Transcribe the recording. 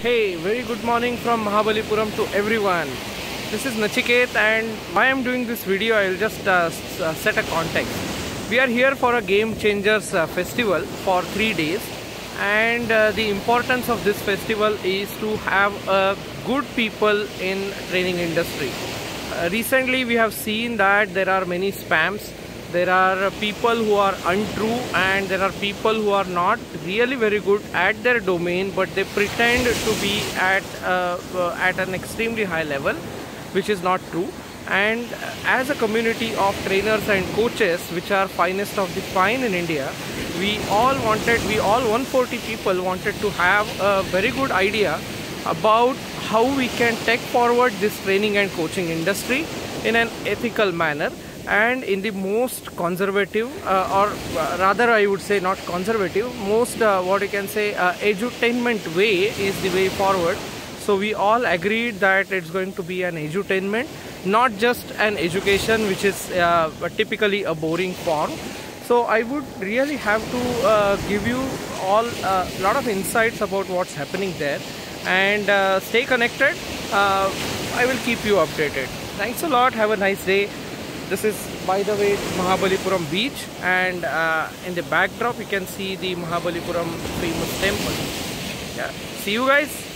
Hey, very good morning from Mahabalipuram to everyone. This is Nachiket, and why I'm doing this video, I'll just set a context. We are here for a Game Changers festival for 3 days, and the importance of this festival is to have good people in training industry. Recently we have seen that there are many spams. There are people who are untrue, and there are people who are not really very good at their domain, but they pretend to be at an extremely high level, which is not true. And as a community of trainers and coaches, which are finest of the fine in India, we all 140 people wanted to have a very good idea about how we can take forward this training and coaching industry in an ethical manner, and in the most conservative or rather I would say not conservative, most what you can say edutainment way is the way forward. So we all agreed that it's going to be an edutainment, not just an education, which is typically a boring form. So I would really have to give you all a lot of insights about what's happening there, and stay connected. I will keep you updated. Thanks a lot. Have a nice day. This is, by the way, Mahabalipuram beach, and in the backdrop you can see the Mahabalipuram famous temple. Yeah. See you guys.